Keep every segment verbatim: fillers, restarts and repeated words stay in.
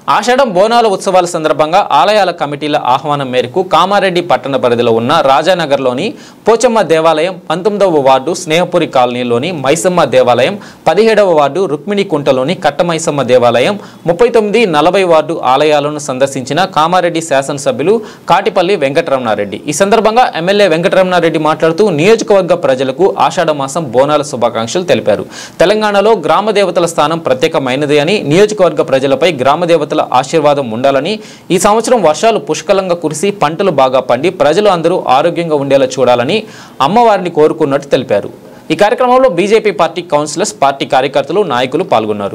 ఆషాఢం బోనాల ఉత్సవాల సందర్భంగా ఆలయాల కమిటీల ఆహ్వానం మేరకు కామారెడ్డి పట్టణ పరిధిలో ఉన్న రాజానగర్లోని పోచమ్మ దేవాలయం, పంతొమ్మిదవ వార్డు స్నేహపురి కాలనీలోని మైసమ్మ దేవాలయం, పదిహేడవ వార్డు రుక్మిణి కుంటలోని కట్టమైసమ్మ దేవాలయం, ముప్పై తొమ్మిది నలభై వార్డు ఆలయాలను సందర్శించిన కామారెడ్డి శాసనసభ్యులు కాటిపల్లి వెంకటరమణారెడ్డి. ఈ సందర్భంగా ఎమ్మెల్యే వెంకటరమణారెడ్డి మాట్లాడుతూ నియోజకవర్గ ప్రజలకు ఆషాఢ మాసం బోనాల శుభాకాంక్షలు తెలిపారు. తెలంగాణలో గ్రామ దేవతల స్థానం ప్రత్యేకమైనది అని, నియోజకవర్గ ప్రజలపై గ్రామ దేవతల ఆశీర్వాదం ఉండాలని, ఈ సంవత్సరం వర్షాలు పుష్కలంగా కురిసి పంటలు బాగా పండి ప్రజలు అందరూ ఆరోగ్యంగా ఉండేలా చూడాలని అమ్మవారిని కోరుకున్నట్టు తెలిపారు. ఈ కార్యక్రమంలో బీజేపీ పార్టీ కౌన్సిలర్స్, పార్టీ కార్యకర్తలు, నాయకులు పాల్గొన్నారు.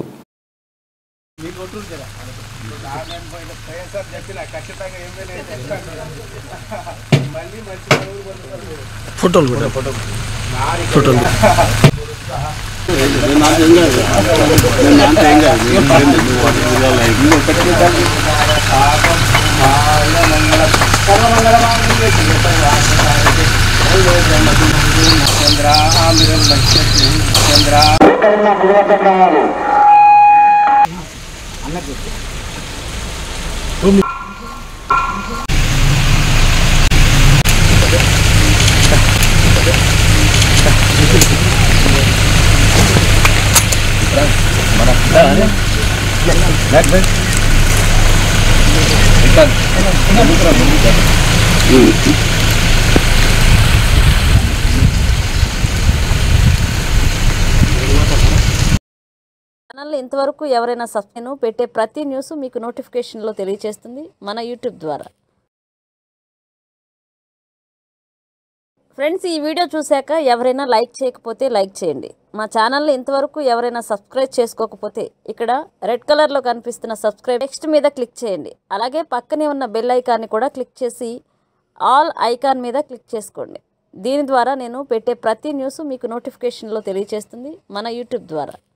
ఛానల్ ఇంతవరకు ఎవరైనా సబ్స్క్రైబ్ పెట్టే ప్రతి న్యూస్ మీకు నోటిఫికేషన్లో తెలియజేస్తుంది మన యూట్యూబ్ ద్వారా. ఫ్రెండ్స్, ఈ వీడియో చూశాక ఎవరైనా లైక్ చేయకపోతే లైక్ చేయండి. మా ఛానల్ని ఇంతవరకు ఎవరైనా సబ్స్క్రైబ్ చేసుకోకపోతే ఇక్కడ రెడ్ కలర్లో కనిపిస్తున్న సబ్స్క్రైబ్ నెక్స్ట్ మీద క్లిక్ చేయండి. అలాగే పక్కనే ఉన్న బెల్ ఐకాన్ని కూడా క్లిక్ చేసి ఆల్ ఐకాన్ మీద క్లిక్ చేసుకోండి. దీని ద్వారా నేను పెట్టే ప్రతి న్యూస్ మీకు నోటిఫికేషన్లో తెలియజేస్తుంది మన యూట్యూబ్ ద్వారా.